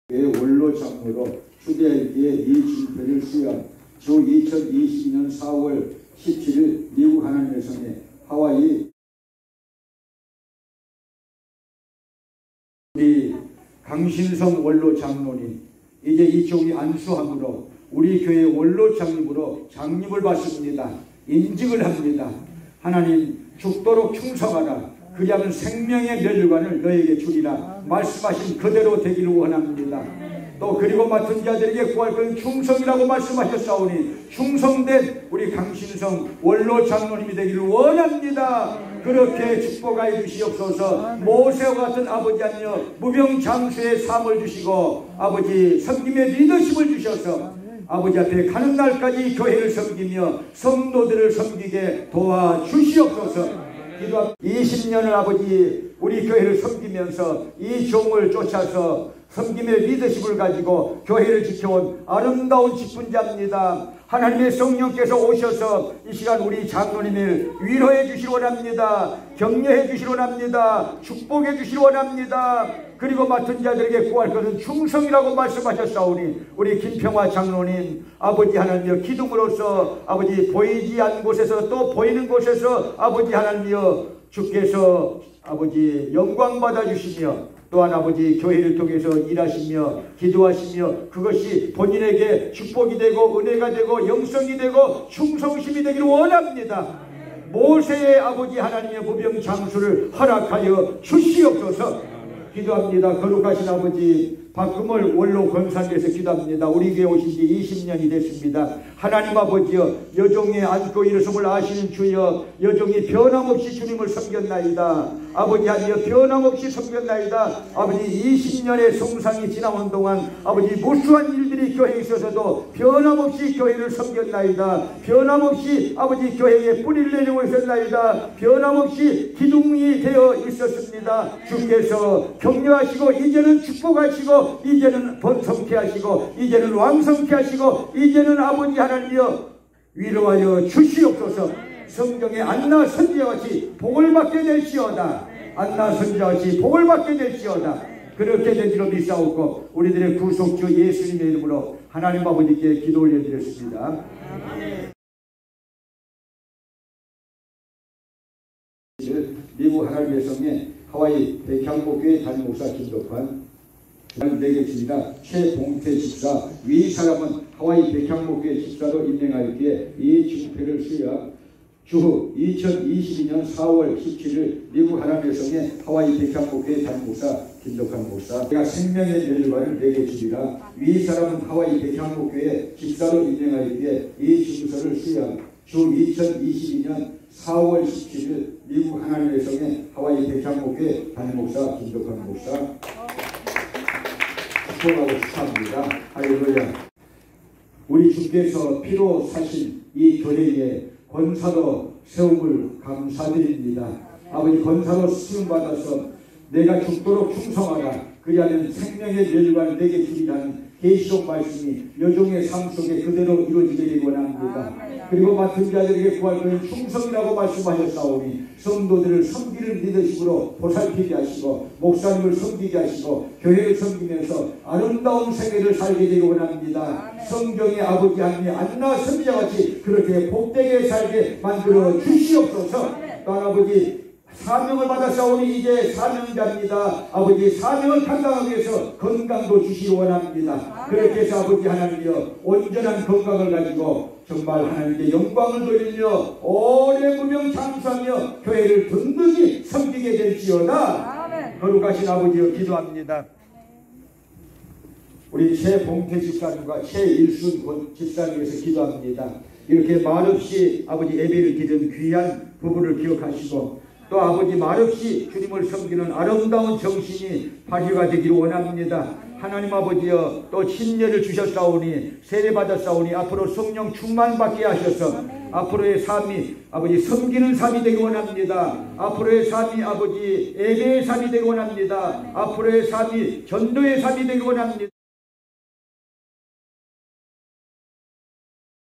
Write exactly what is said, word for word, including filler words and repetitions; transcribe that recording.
원로 장로로 추대할기에 이 진표를 수여 주 이천이십이 년 사월 십칠일 미국 하나님의 성에 하와이 우리 강신성 원로 장로님 이제 이쪽이 안수함으로 우리 교회 원로 장립으로 장립을 받습니다. 인직을 합니다. 하나님 죽도록 충성하라. 그리하면 생명의 멸류관을 너에게 주리라. 말씀하신 그대로 되기를 원합니다. 또 그리고 맡은 자들에게 구할 것은 충성이라고 말씀하셨사오니 충성된 우리 강신성 원로 장로님이 되기를 원합니다. 그렇게 축복하여 주시옵소서. 모세와 같은 아버지 하며 무병장수의 삶을 주시고 아버지 섬김의 리더십을 주셔서 아버지 앞에 가는 날까지 교회를 섬기며 성도들을 섬기게 도와주시옵소서. 이십 년을 아버지 우리 교회를 섬기면서 이 종을 쫓아서 섬김의 리더십을 가지고 교회를 지켜온 아름다운 직분자입니다. 하나님의 성령께서 오셔서 이 시간 우리 장로님을 위로해 주시기 원합니다. 격려해 주시기 원합니다. 축복해 주시기 원합니다. 그리고 맡은 자들에게 구할 것은 충성이라고 말씀하셨사오니 우리 김평화 장로님 아버지 하나님여 기둥으로서 아버지 보이지 않는 곳에서 또 보이는 곳에서 아버지 하나님여 주께서 아버지 영광 받아주시며 또한 아버지 교회를 통해서 일하시며 기도하시며 그것이 본인에게 축복이 되고 은혜가 되고 영성이 되고 충성심이 되기를 원합니다. 모세의 아버지 하나님의 무병장수를 허락하여 주시옵소서. 기도합니다. 거룩하신 아버지 박금을 원로 권사님에서 기도합니다. 우리 교회 오신 지 이십 년이 됐습니다. 하나님 아버지여 여종의 안고 일어섬을 아시는 주여 여종이 변함없이 주님을 섬겼나이다. 아버지 하나님 변함없이 섬겼나이다. 아버지 이십 년의 성상이 지나온 동안 아버지 무수한 일들이 교회에 있어서도 변함없이 교회를 섬겼나이다. 변함없이 아버지 교회에 뿌리를 내리고 있었나이다. 변함없이 기둥이 되어 있었습니다. 주께서 격려하시고 이제는 축복하시고 이제는 번성케 하시고 이제는 왕성케 하시고 이제는 아버지 하나님이여 위로하여 주시옵소서. 성경에 안나 선지자같이 복을 받게 될지어다. 안나 선지자같이 복을 받게 될지어다. 그렇게 되기로 믿사옵고 우리들의 구속주 예수님의 이름으로 하나님 아버지께 기도 올려드렸습니다. 미국 하나님의 성에 하와이 백향목교회 담임목사 김덕환 내게 주니라 최봉태 집사 위 사람은 하와이 백향목교회 집사로 임명하였기에 이 증표를 수여 주 이천이십이 년 사월 십칠일 미국 하나님의 성에 하와이 백향목교회 담임목사 김덕환 목사 내가 생명의 멸류관을 내게 주리라. 위 사람은 하와이 백향목교회 집사로 임명하였기에 이 증서를 수여 주 이천이십이 년 사월 십칠일 미국 하나님의 성에 하와이 백향목교회 담임목사 김덕환 목사 축복하고 축하합니다. 할렐루야. 우리 주께서 피로 사신 이 교회에 권사로 세움을 감사드립니다. 아버지 권사로 수용받아서 내가 죽도록 충성하라. 그리하면 생명의 멸류관을 내게 주리라는 계시록 말씀이 여종의 삶 속에 그대로 이루어지게 되기 원합니다. 그리고 맡은 자들에게 구할 것은 충성이라고 말씀하셨사오니 성도들을 섬기는 리더십으로 보살피게 하시고 목사님을 섬기게 하시고 교회를 섬기면서 아름다운 생애를 살게 되기 원합니다. 성경의 아버지 하나님의 안나 선지자같이 그렇게 복되게 살게 만들어 주시옵소서. 또한 아버지 사명을 받았사오니 이제 사명자입니다. 아버지 사명을 감당하기 위해서 건강도 주시기 원합니다. 그렇게 해서 아버지 하나님이여 온전한 건강을 가지고 정말 하나님께 영광을 돌리며 오래 무병장수하며 교회를 든든히 섬기게 될지어다. 거룩하신 아버지여 기도합니다. 우리 최봉태 집사님과 최일순 집사님에서 기도합니다. 이렇게 말없이 아버지 예배를 드린 귀한 부부를 기억하시고 또 아버지 말없이 주님을 섬기는 아름다운 정신이 발휘가 되기를 원합니다. 하나님 아버지여 또 신뢰를 주셨사오니 세례받았사오니 앞으로 성령 충만받게 하셔서 앞으로의 삶이 아버지 섬기는 삶이 되기 원합니다. 앞으로의 삶이 아버지 예배의 삶이 되기 원합니다. 앞으로의 삶이 전도의 삶이 되기 원합니다.